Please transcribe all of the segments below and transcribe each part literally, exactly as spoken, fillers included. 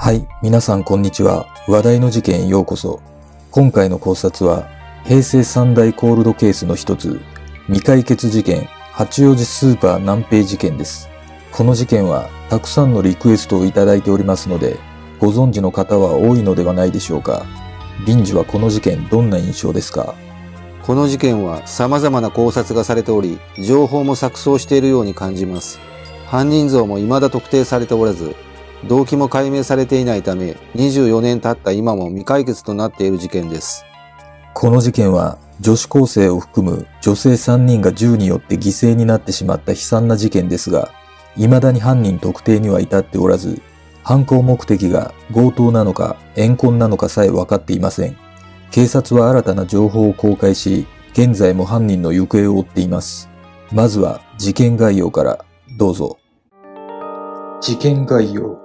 はい、皆さんこんにちは。話題の事件へようこそ。今回の考察は、平成三大コールドケースの一つ、未解決事件、八王子スーパー南平事件です。この事件は、たくさんのリクエストをいただいておりますので、ご存知の方は多いのではないでしょうか。臨時はこの事件どんな印象ですか？ この事件は様々な考察がされており、情報も錯綜しているように感じます。犯人像も未だ特定されておらず、動機も解明されていないため、にじゅうよねん経った今も未解決となっている事件です。 この事件は、女子高生を含む女性さんにんが銃によって犠牲になってしまった悲惨な事件ですが、未だに犯人特定には至っておらず、犯行目的が強盗なのか怨恨なのかさえ分かっていません。警察は新たな情報を公開し、現在も犯人の行方を追っています。まずは事件概要からどうぞ。事件概要。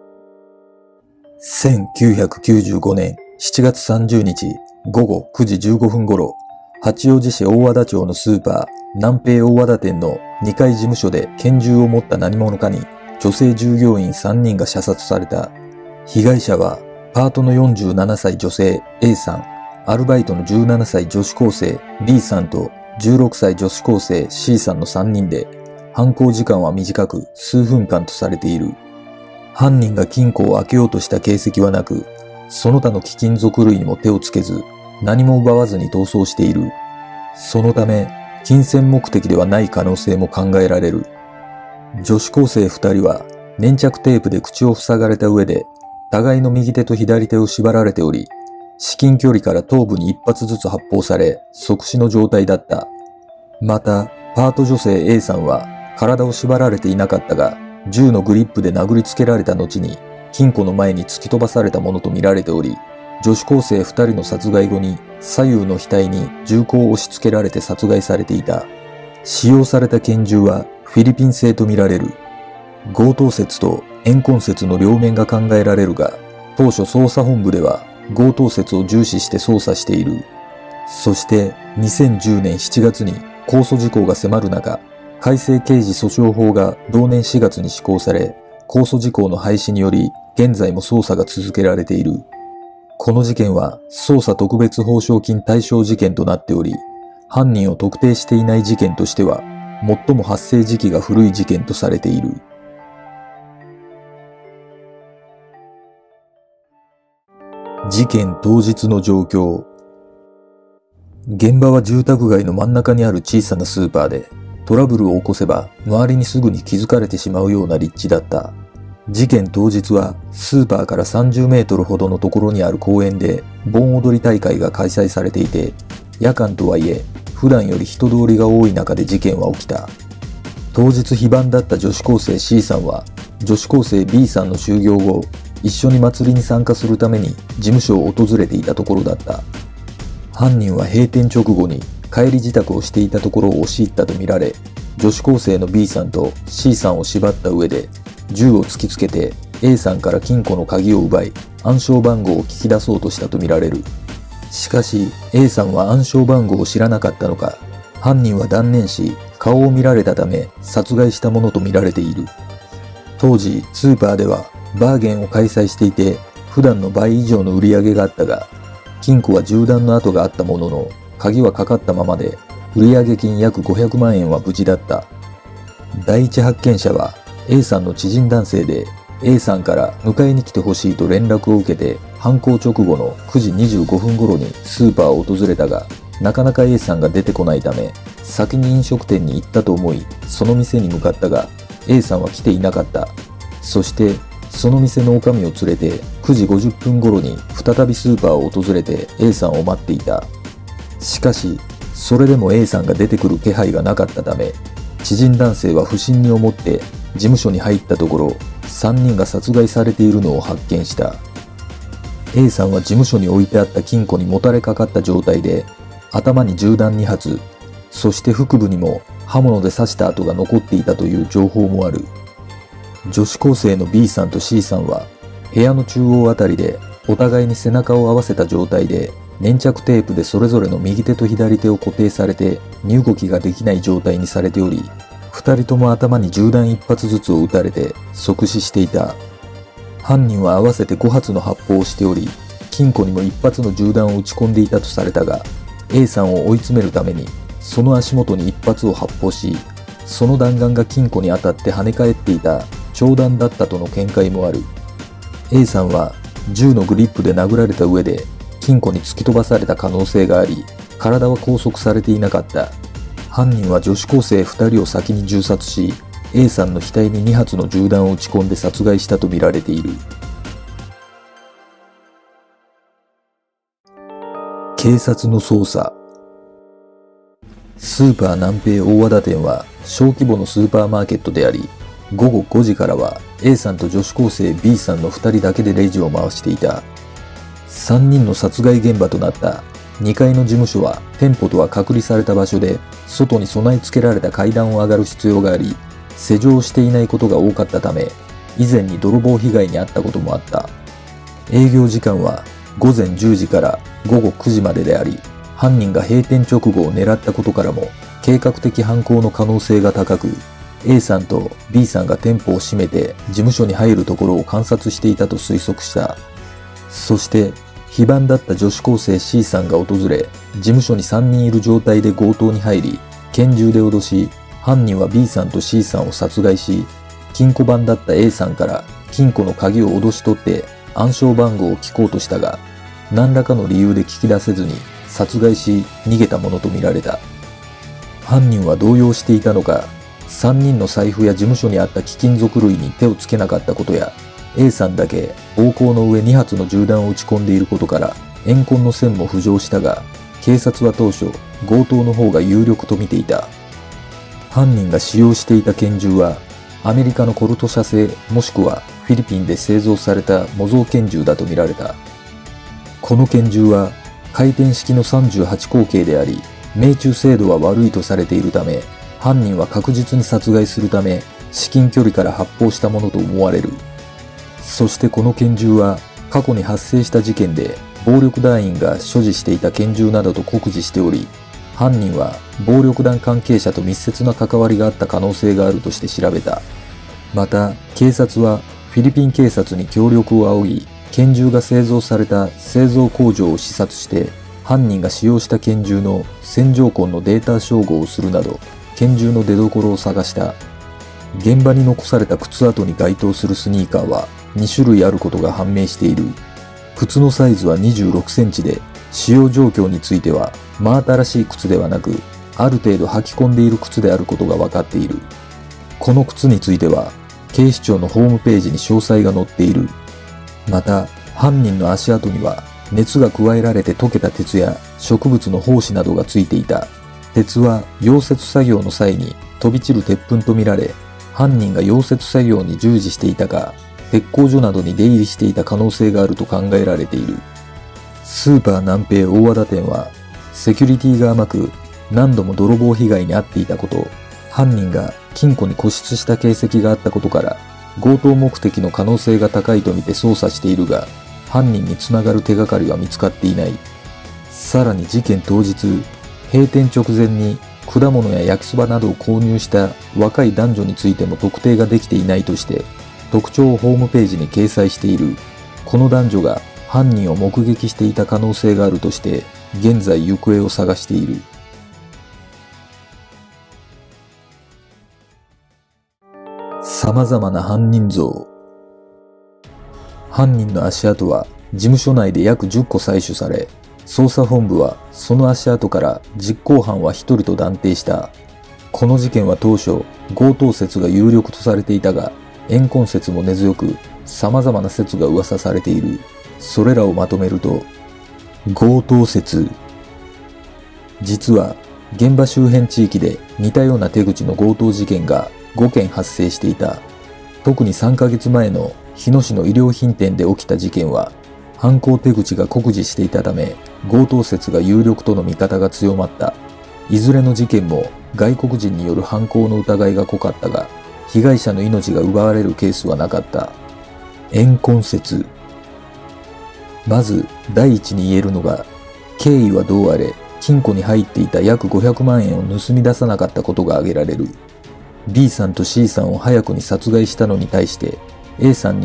せんきゅうひゃくきゅうじゅうごねんしちがつさんじゅうにちごごくじじゅうごふん頃、八王子市大和田町のスーパー南平大和田店のにかい事務所で拳銃を持った何者かに女性従業員さんにんが射殺された。被害者はパートのよんじゅうななさい女性 A さん、アルバイトのじゅうななさい女子高生 B さんとじゅうろくさい女子高生 C さんのさんにんで、犯行時間は短く数分間とされている。犯人が金庫を開けようとした形跡はなく、その他の貴金属類にも手をつけず、何も奪わずに逃走している。そのため、金銭目的ではない可能性も考えられる。女子高生ふたりは粘着テープで口を塞がれた上で、互いの右手と左手を縛られており、至近距離から頭部に一発ずつ発砲され、即死の状態だった。また、パート女性 A さんは体を縛られていなかったが、銃のグリップで殴りつけられた後に、金庫の前に突き飛ばされたものとみられており、女子高生ふたりの殺害後に左右の額に銃口を押し付けられて殺害されていた。使用された拳銃はフィリピン製とみられる。強盗説と怨恨説の両面が考えられるが、当初捜査本部では強盗説を重視して捜査している。そしてにせんじゅうねんしちがつに公訴時効が迫る中、改正刑事訴訟法が同年しがつに施行され、公訴時効の廃止により現在も捜査が続けられている。この事件は捜査特別報奨金対象事件となっており、犯人を特定していない事件としては最も発生時期が古い事件とされている。事件当日の状況。現場は住宅街の真ん中にある小さなスーパーで、トラブルを起こせば周りにすぐに気づかれてしまうような立地だった。事件当日はスーパーからさんじゅうメートルほどのところにある公園で盆踊り大会が開催されていて、夜間とはいえ普段より人通りが多い中で事件は起きた。当日非番だった女子高生 C さんは女子高生 B さんの就業後、一緒に祭りに参加するために事務所を訪れていたところだった。犯人は閉店直後に帰り自宅をしていたところを押し入ったとみられ、女子高生の B さんと C さんを縛った上で銃を突きつけて A さんから金庫の鍵を奪い暗証番号を聞き出そうとしたとみられる。しかし A さんは暗証番号を知らなかったのか、犯人は断念し顔を見られたため殺害したものとみられている。当時スーパーではバーゲンを開催していて普段の倍以上の売り上げがあったが、金庫は銃弾の跡があったものの鍵はかかったままで、売上金約ごひゃくまんえんは無事だった。第一発見者は A さんの知人男性で、A さんから迎えに来てほしいと連絡を受けて、犯行直後のくじにじゅうごふん頃にスーパーを訪れたが、なかなか A さんが出てこないため、先に飲食店に行ったと思い、その店に向かったが、A さんは来ていなかった。そして、その店の女将を連れてくじごじゅっぷん頃に再びスーパーを訪れて A さんを待っていた。しかし、それでも A さんが出てくる気配がなかったため、知人男性は不審に思って事務所に入ったところ、さんにんが殺害されているのを発見した。A さんは事務所に置いてあった金庫にもたれかかった状態で、頭に銃弾にはつ、そして腹部にも刃物で刺した跡が残っていたという情報もある。女子高生の B さんと C さんは、部屋の中央あたりでお互いに背中を合わせた状態で、粘着テープでそれぞれの右手と左手を固定されて身動きができない状態にされており、二人とも頭に銃弾一発ずつを撃たれて即死していた。 犯人は合わせてご発の発砲をしており、金庫にもいっ発の銃弾を撃ち込んでいたとされたが、A さんを追い詰めるために、その足元にいっ発を発砲し、その弾丸が金庫に当たって跳ね返っていた長弾だったとの見解もある。A さんは銃のグリップで殴られた上で金庫に突き飛ばされた可能性があり、体は拘束されていなかった。犯人は女子高生ふたりを先に銃殺し、A さんの額にに発の銃弾を撃ち込んで殺害したとみられている。警察の捜査。スーパー南平大和田店は小規模のスーパーマーケットであり、ごごごじからは A さんと女子高生 B さんのふたりだけでレジを回していた。さんにんの殺害現場となったにかいの事務所は店舗とは隔離された場所で、外に備え付けられた階段を上がる必要があり、施錠していないことが多かったため、以前に泥棒被害に遭ったこともあった。営業時間はごぜんじゅうじからごごくじまでであり、犯人が閉店直後を狙ったことからも計画的犯行の可能性が高く、A さんと B さんが店舗を閉めて事務所に入るところを観察していたと推測した。そして非番だった女子高生 C さんが訪れ、事務所にさんにんいる状態で強盗に入り、拳銃で脅し、犯人は B さんと C さんを殺害し、金庫番だった A さんから金庫の鍵を脅し取って暗証番号を聞こうとしたが、何らかの理由で聞き出せずに殺害し逃げたものとみられた。犯人は動揺していたのか、さんにんの財布や事務所にあった貴金属類に手をつけなかったことや、A さんだけ暴行の上に発の銃弾を撃ち込んでいることから怨恨の線も浮上したが、警察は当初強盗の方が有力と見ていた。犯人が使用していた拳銃はアメリカのコルト社製もしくはフィリピンで製造された模造拳銃だとみられた。この拳銃は回転式のさんじゅうはちこうけいであり、命中精度は悪いとされているため、犯人は確実に殺害するため至近距離から発砲したものと思われる。そしてこの拳銃は過去に発生した事件で暴力団員が所持していた拳銃などと酷似しており、犯人は暴力団関係者と密接な関わりがあった可能性があるとして調べた。また警察はフィリピン警察に協力を仰ぎ、拳銃が製造された製造工場を視察して、犯人が使用した拳銃の線条痕のデータ照合をするなど、拳銃の出所を探した。現場に残された靴跡に該当するスニーカーはにしゅるいあることが判明している。靴のサイズはにじゅうろくセンチで、使用状況については真新しい靴ではなく、ある程度履き込んでいる靴であることが分かっている。この靴については警視庁のホームページに詳細が載っている。また犯人の足跡には熱が加えられて溶けた鉄や植物の胞子などがついていた。鉄は溶接作業の際に飛び散る鉄粉とみられ、犯人が溶接作業に従事していたか、鉄工所などに出入りしていた可能性があると考えられている。スーパー南平大和田店はセキュリティが甘く、何度も泥棒被害に遭っていたこと、犯人が金庫に固執した形跡があったことから、強盗目的の可能性が高いとみて捜査しているが、犯人につながる手がかりは見つかっていない。さらに事件当日、閉店直前に果物や焼きそばなどを購入した若い男女についても特定ができていないとして、特徴をホームページに掲載している。この男女が犯人を目撃していた可能性があるとして、現在行方を探している。様々な犯人像。犯人の足跡は事務所内で約じゅっこ採取され、捜査本部はその足跡から実行犯はひとりと断定した。この事件は当初、強盗説が有力とされていたが、怨恨説も根強く、様々な説が噂されている。それらをまとめると、強盗説。実は、現場周辺地域で似たような手口の強盗事件がごけん発生していた。特にさんかげつまえの日野市の衣料品店で起きた事件は、犯行手口が酷似していたため、強盗説が有力との見方が強まった。いずれの事件も外国人による犯行の疑いが濃かったが、被害者の命が奪われるケースはなかった。怨恨説。まず第一に言えるのが、経緯はどうあれ、金庫に入っていた約ごひゃくまんえんを盗み出さなかったことが挙げられる。B さんと C さんを早くに殺害したのに対して、A さんには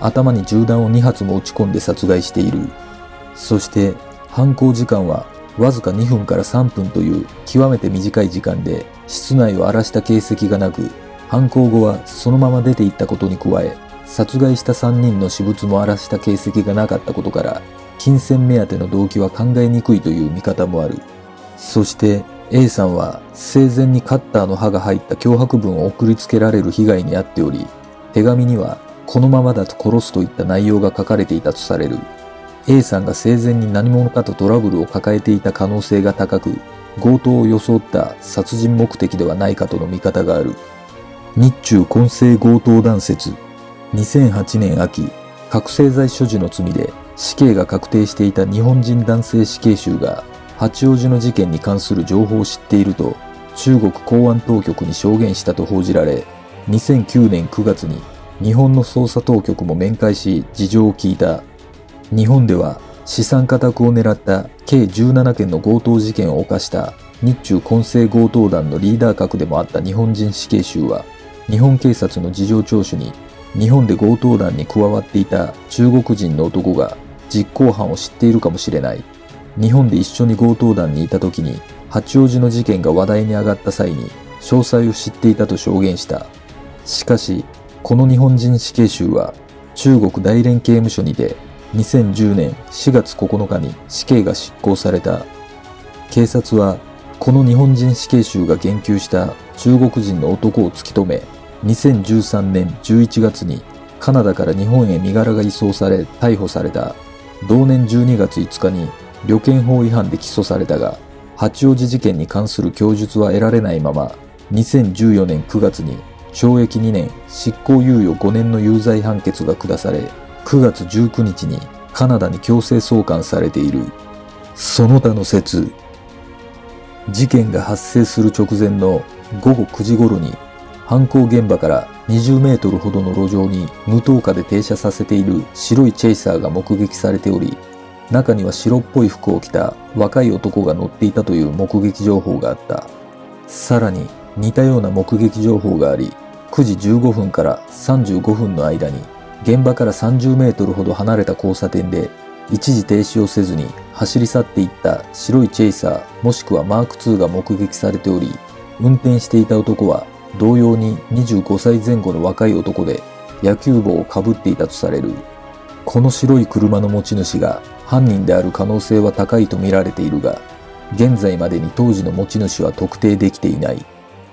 頭に銃弾をに発も撃ち込んで殺害している。そして犯行時間はわずかにふんからさんぷんという極めて短い時間で室内を荒らした形跡がなく、犯行後はそのまま出て行ったことに加え、殺害したさんにんの私物も荒らした形跡がなかったことから、金銭目当ての動機は考えにくいという見方もある。そして A さんは生前にカッターの刃が入った脅迫文を送りつけられる被害に遭っており、手紙にはこのままだと殺すといった内容が書かれていたとされる。A さんが生前に何者かとトラブルを抱えていた可能性が高く、強盗を装った殺人目的ではないかとの見方がある。日中混成強盗団説。にせんはちねん秋、覚醒剤所持の罪で死刑が確定していた日本人男性死刑囚が八王子の事件に関する情報を知っていると中国公安当局に証言したと報じられ、にせんきゅうねんくがつに日本の捜査当局も面会し事情を聞いた。日本では資産家宅を狙った計じゅうななけんの強盗事件を犯した日中混成強盗団のリーダー格でもあった日本人死刑囚は、日本警察の事情聴取に日本で強盗団に加わっていた中国人の男が実行犯を知っているかもしれない。日本で一緒に強盗団にいた時に八王子の事件が話題に上がった際に詳細を知っていたと証言した。しかし、この日本人死刑囚は中国大連刑務所にてにせんじゅうねんしがつここのかに死刑が執行された。警察はこの日本人死刑囚が言及した中国人の男を突き止め、にせんじゅうさんねんじゅういちがつにカナダから日本へ身柄が移送され逮捕された。同年じゅうにがついつかに旅券法違反で起訴されたが、八王子事件に関する供述は得られないまま、にせんじゅうよねんくがつにちょうえきにねん執行猶予ごねんの有罪判決が下され、くがつじゅうくにちにカナダに強制送還されている。その他の説。事件が発生する直前のごごくじ頃に、犯行現場からにじゅうメートルほどの路上に無灯火で停車させている白いチェイサーが目撃されており、中には白っぽい服を着た若い男が乗っていたという目撃情報があった。さらに似たような目撃情報があり、くじじゅうごふんからさんじゅうごふんの間に現場からさんじゅうメートルほど離れた交差点で一時停止をせずに走り去っていった白いチェイサーもしくはマークツーが目撃されており、運転していた男は同様ににじゅうごさいぜん後の若い男で野球帽をかぶっていたとされる。この白い車の持ち主が犯人である可能性は高いと見られているが、現在までに当時の持ち主は特定できていない。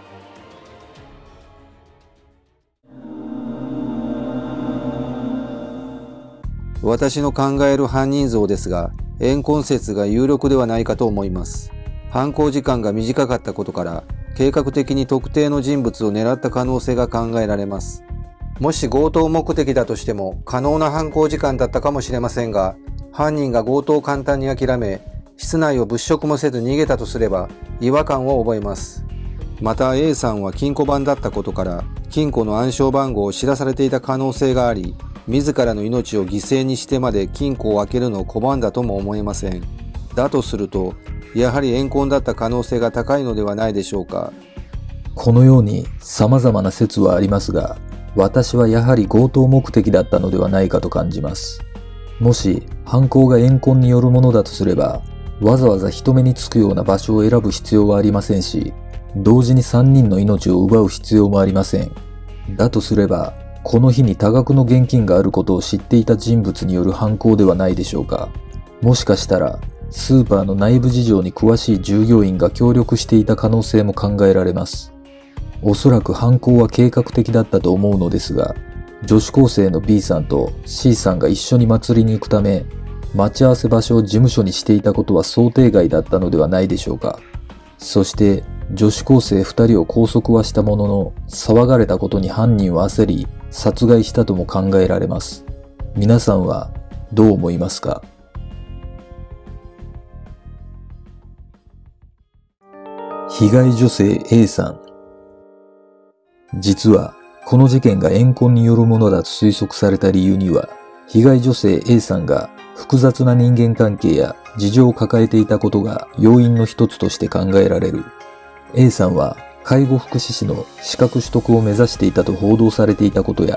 私の考える犯人像ですが、怨恨説が有力ではないかと思います。犯行時間が短かったことから、計画的に特定の人物を狙った可能性が考えられます。もし強盗目的だとしても可能な犯行時間だったかもしれませんが、犯人が強盗を簡単に諦め、室内を物色もせず逃げたとすれば違和感を覚えます。また A さんは金庫番だったことから、金庫の暗証番号を知らされていた可能性があり、自らの命を犠牲にしてまで金庫を開けるのを拒んだとも思えません。だとすると、やはり怨恨だった可能性が高いのではないでしょうか。 このように様々な説はありますが、私はやはり強盗目的だったのではないかと感じます。もし犯行が怨恨によるものだとすれば、わざわざ人目につくような場所を選ぶ必要はありませんし、同時にさんにんの命を奪う必要もありません。だとすれば、この日に多額の現金があることを知っていた人物による犯行ではないでしょうか。もしかしたら、スーパーの内部事情に詳しい従業員が協力していた可能性も考えられます。おそらく犯行は計画的だったと思うのですが、女子高生の B さんと C さんが一緒に祭りに行くため、待ち合わせ場所を事務所にしていたことは想定外だったのではないでしょうか。そして、女子高生ふたりを拘束はしたものの、騒がれたことに犯人は焦り、殺害したとも考えられます。皆さんはどう思いますか？被害女性 A さん。実は、この事件が怨恨によるものだと推測された理由には、被害女性 A さんが複雑な人間関係や事情を抱えていたことが要因の一つとして考えられる。A さんは介護福祉士の資格取得を目指していたと報道されていたことや、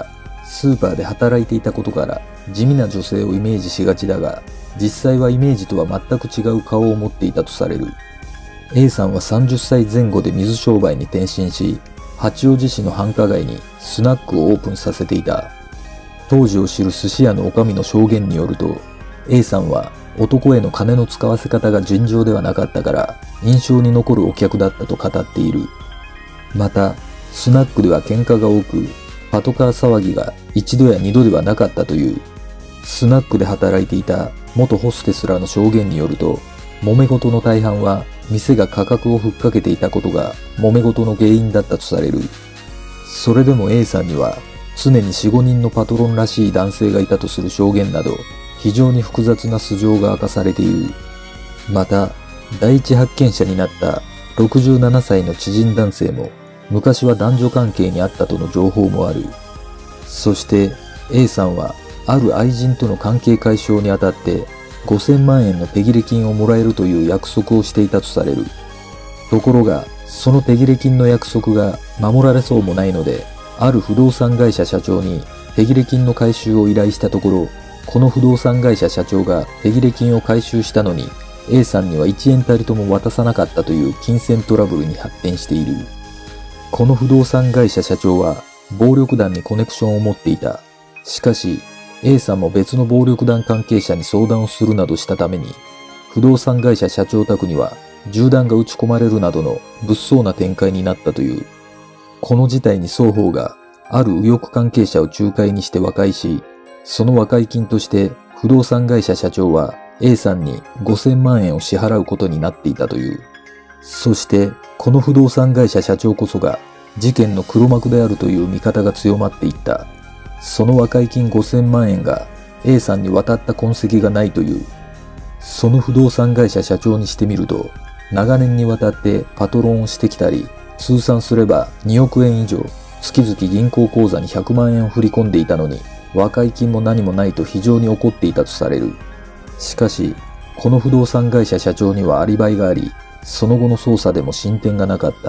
スーパーで働いていたことから地味な女性をイメージしがちだが、実際はイメージとは全く違う顔を持っていたとされる。A さんはさんじゅっさいぜん後で水商売に転身し、八王子市の繁華街にスナックをオープンさせていた。当時を知る寿司屋の女将の証言によると、A さんは男への金の使わせ方が尋常ではなかったから印象に残るお客だったと語っている。また、スナックでは喧嘩が多く、パトカー騒ぎが一度や二度ではなかったという。スナックで働いていた元ホステスらの証言によると、揉め事の大半は店が価格をふっかけていたことが揉め事の原因だったとされる。それでも A さんには常に よん、ごにんのパトロンらしい男性がいたとする証言など、非常に複雑な素性が明かされている。また、第一発見者になったろくじゅうななさいの知人男性も昔は男女関係にあったとの情報もある。そして A さんはある愛人との関係解消にあたってごせんまんえんの手切れ金をもらえるという約束をしていたとされる。ところが、その手切れ金の約束が守られそうもないので、ある不動産会社社長に手切れ金の回収を依頼したところ、この不動産会社社長が手切れ金を回収したのに、A さんにはいちえんたりとも渡さなかったという金銭トラブルに発展している。この不動産会社社長は暴力団にコネクションを持っていた。しかし、A さんも別の暴力団関係者に相談をするなどしたために、不動産会社社長宅には銃弾が撃ち込まれるなどの物騒な展開になったという。この事態に双方がある右翼関係者を仲介にして和解し、その和解金として不動産会社社長は A さんにごせんまんえんを支払うことになっていたという。そしてこの不動産会社社長こそが事件の黒幕であるという見方が強まっていった。その和解金ごせんまんえんが A さんに渡った痕跡がないという。その不動産会社社長にしてみると、長年にわたってパトロンをしてきたり、通算すればにおくえん以上、月々銀行口座にひゃくまんえんを振り込んでいたのに、和解金も何もないと非常に怒っていたとされる。しかし、この不動産会社社長にはアリバイがあり、その後の捜査でも進展がなかった。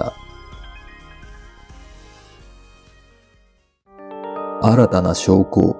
新たな証拠。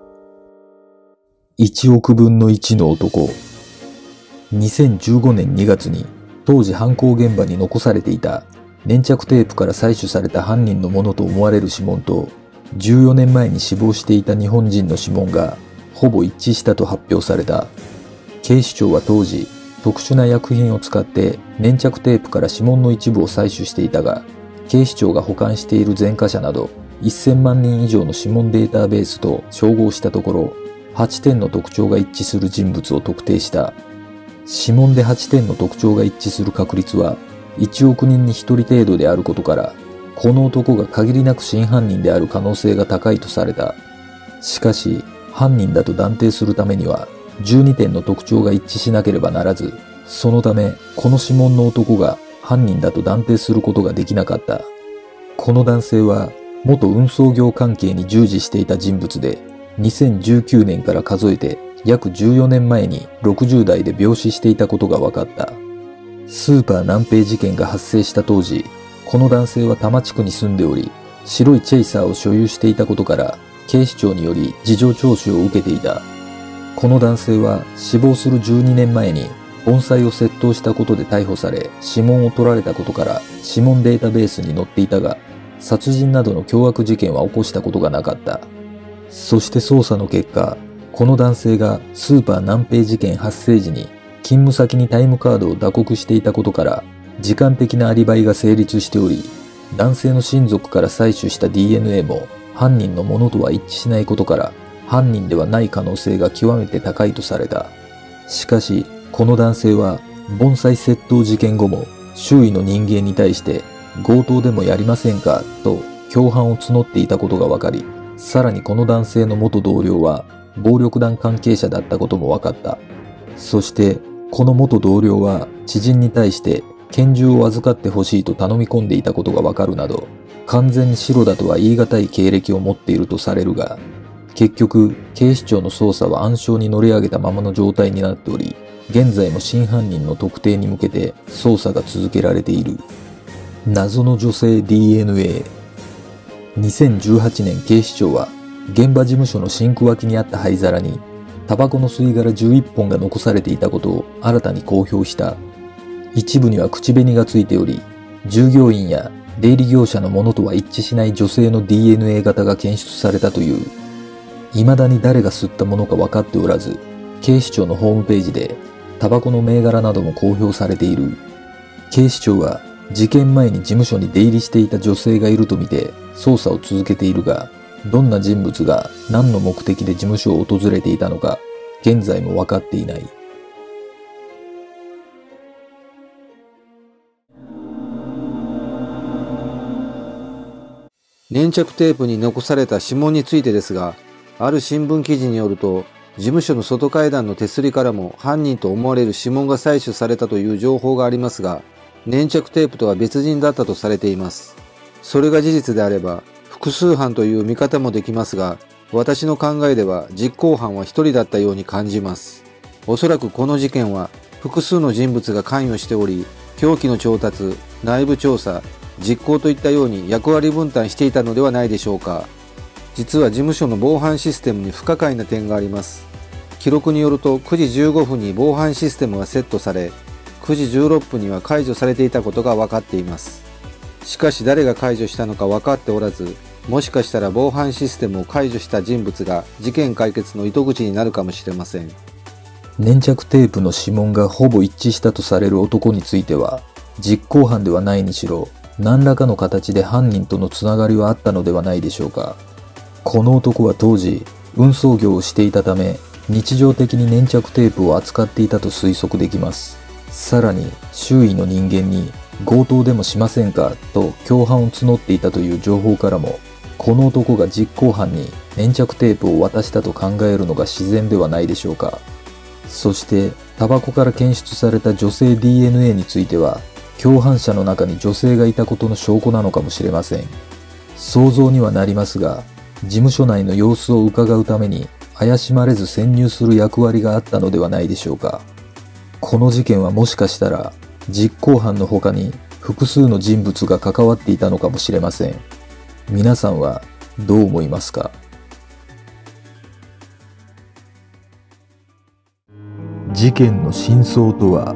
いちおくぶんのいちの男。にせんじゅうごねんにがつに当時犯行現場に残されていた粘着テープから採取された犯人のものと思われる指紋とじゅうよねんまえに死亡していた日本人の指紋がほぼ一致したと発表された。警視庁は当時特殊な薬品を使って粘着テープから指紋の一部を採取していたが、警視庁が保管している前科者などせんまんにん以上の指紋データベースと照合したところ、はってんの特徴が一致する人物を特定した。指紋ではってんの特徴が一致する確率はいちおくにんにひとり程度であることから、この男が限りなく真犯人である可能性が高いとされた。しかし、犯人だと断定するためにはじゅうにてんの特徴が一致しなければならず、そのためこの指紋の男が犯人だと断定することができなかった。この男性は元運送業関係に従事していた人物で、にせんじゅうきゅうねんから数えて約じゅうよねんまえにろくじゅうだいで病死していたことが分かった。スーパー南平事件が発生した当時、この男性は多摩地区に住んでおり、白いチェイサーを所有していたことから、警視庁により事情聴取を受けていた。この男性は死亡するじゅうにねんまえに盆栽を窃盗したことで逮捕され、指紋を取られたことから指紋データベースに載っていたが、殺人などの凶悪事件は起こしたことがなかった。そして捜査の結果、この男性がスーパー南平事件発生時に勤務先にタイムカードを打刻していたことから、時間的なアリバイが成立しており、男性の親族から採取した ディーエヌエー も犯人のものとは一致しないことから、犯人ではない可能性が極めて高いとされた。しかし、この男性は盆栽窃盗事件後も周囲の人間に対して強盗でもやりませんかと共犯を募っていたことが分かり、さらにこの男性の元同僚は暴力団関係者だったことも分かった。そしてこの元同僚は知人に対して拳銃を預かってほしいと頼み込んでいたことが分かるなど、完全に白だとは言い難い経歴を持っているとされるが、結局警視庁の捜査は暗礁に乗り上げたままの状態になっており、現在も真犯人の特定に向けて捜査が続けられている。謎の女性 ディーエヌエー。にせんじゅうはちねん警視庁は現場事務所のシンク脇にあった灰皿にタバコの吸い殻じゅういっぽんが残されていたことを新たに公表した。一部には口紅がついており、従業員や出入り業者のものとは一致しない女性の ディーエヌエー 型が検出されたという。未だに誰が吸ったものか分かっておらず、警視庁のホームページでタバコの銘柄なども公表されている。警視庁は事件前に事務所に出入りしていた女性がいるとみて捜査を続けているが、どんな人物が何の目的で事務所を訪れていたのか、現在も分かっていない。 粘着テープに残された指紋についてですが、ある新聞記事によると、事務所の外階段の手すりからも犯人と思われる指紋が採取されたという情報がありますが、粘着テープとは別人だったとされています。それが事実であれば、複数犯という見方もできますが、私の考えでは実行犯は一人だったように感じます。おそらくこの事件は複数の人物が関与しており、凶器の調達、内部調査、実行といったように役割分担していたのではないでしょうか。実は事務所の防犯システムに不可解な点があります。記録によるとくじじゅうごふんに防犯システムがセットされ、くじじゅうろっぷんには解除されていたことが分かっています。しかし誰が解除したのか分かっておらず、もしかしたら防犯システムを解除した人物が事件解決の糸口になるかもしれません。 粘着テープの指紋がほぼ一致したとされる男については、実行犯ではないにしろ、何らかの形で犯人とのつながりはあったのではないでしょうか。この男は当時、運送業をしていたため、日常的に粘着テープを扱っていたと推測できます。さらに、周囲の人間に、強盗でもしませんかと共犯を募っていたという情報からも、この男が実行犯に粘着テープを渡したと考えるのが自然ではないでしょうか。そして、タバコから検出された女性 ディーエヌエー については、共犯者の中に女性がいたことの証拠なのかもしれません。想像にはなりますが、事務所内の様子を伺うために怪しまれず潜入する役割があったのではないでしょうか。この事件はもしかしたら、実行犯の他に複数の人物が関わっていたのかもしれません。皆さんはどう思いますか？事件の真相とは？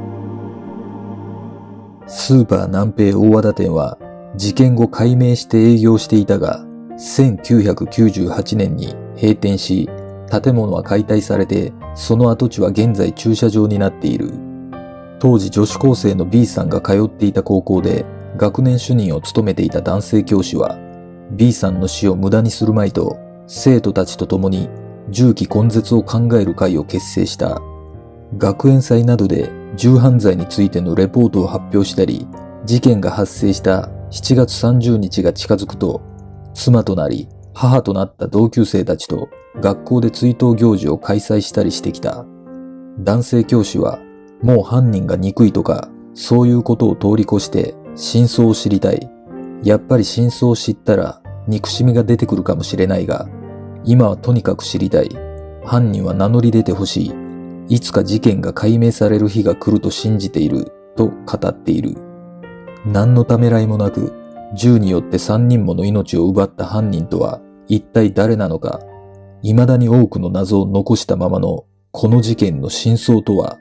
スーパー南平大和田店は事件後改名して営業していたが、せんきゅうひゃくきゅうじゅうはちねんに閉店し、建物は解体されて、その跡地は現在駐車場になっている。当時女子高生の B さんが通っていた高校で学年主任を務めていた男性教師は、B さんの死を無駄にするまいと、生徒たちと共に銃器根絶を考える会を結成した。学園祭などで銃犯罪についてのレポートを発表したり、事件が発生したしちがつさんじゅうにちが近づくと、妻となり母となった同級生たちと学校で追悼行事を開催したりしてきた。男性教師は、もう犯人が憎いとか、そういうことを通り越して真相を知りたい。やっぱり真相を知ったら憎しみが出てくるかもしれないが、今はとにかく知りたい。犯人は名乗り出てほしい。いつか事件が解明される日が来ると信じていると語っている。何のためらいもなく、銃によってさんにんもの命を奪った犯人とは一体誰なのか、未だに多くの謎を残したままのこの事件の真相とは。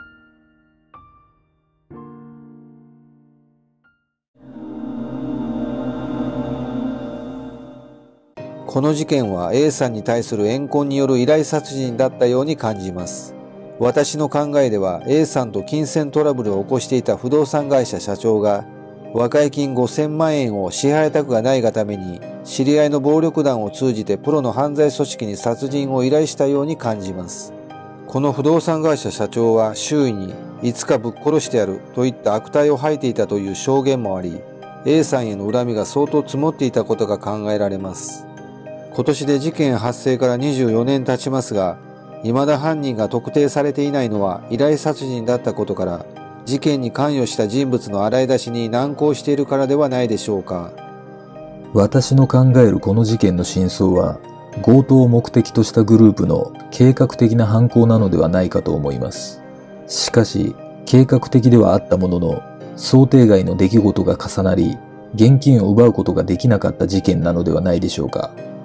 この事件は A さんに対する怨恨による依頼殺人だったように感じます。私の考えでは A さんと金銭トラブルを起こしていた不動産会社社長が和解金ごせんまんえんを支払いたくがないがために知り合いの暴力団を通じてプロの犯罪組織に殺人を依頼したように感じます。この不動産会社社長は周囲にいつかぶっ殺してやるといった悪態を吐いていたという証言もあり、A さんへの恨みが相当積もっていたことが考えられます。今年で事件発生からにじゅうよねん経ちますが、未だ犯人が特定されていないのは依頼殺人だったことから、事件に関与した人物の洗い出しに難航しているからではないでしょうか。 私の考えるこの事件の真相は、強盗を目的としたグループの計画的な犯行なのではないかと思います。しかし、計画的ではあったものの、想定外の出来事が重なり、現金を奪うことができなかった事件なのではないでしょうか。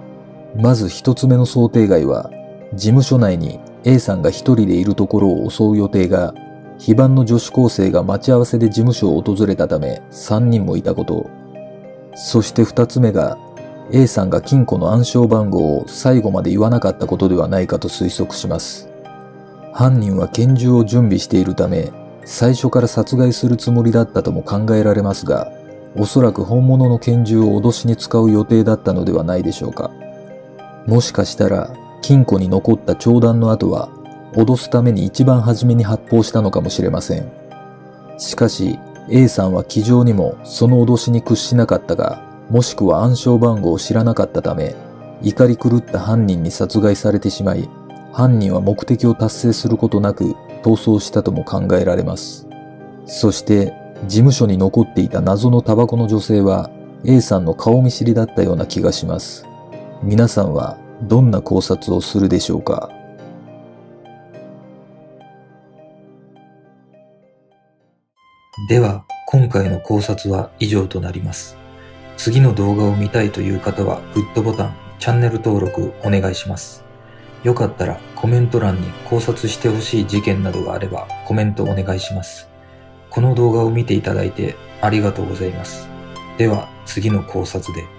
まず一つ目の想定外は、事務所内に A さんが一人でいるところを襲う予定が、非番の女子高生が待ち合わせで事務所を訪れたためさんにんもいたこと。そして二つ目が、A さんが金庫の暗証番号を最後まで言わなかったことではないかと推測します。犯人は拳銃を準備しているため、最初から殺害するつもりだったとも考えられますが、おそらく本物の拳銃を脅しに使う予定だったのではないでしょうか。もしかしたら、金庫に残った長弾の跡は、脅すために一番初めに発砲したのかもしれません。しかし、A さんは気丈にもその脅しに屈しなかったが、もしくは暗証番号を知らなかったため、怒り狂った犯人に殺害されてしまい、犯人は目的を達成することなく逃走したとも考えられます。そして、事務所に残っていた謎のタバコの女性は A さんの顔見知りだったような気がします。皆さんはどんな考察をするでしょうか？ では、今回の考察は以上となります。次の動画を見たいという方はグッドボタン、チャンネル登録お願いします。よかったらコメント欄に考察してほしい事件などがあればコメントお願いします。この動画を見ていただいてありがとうございます。では次の考察で。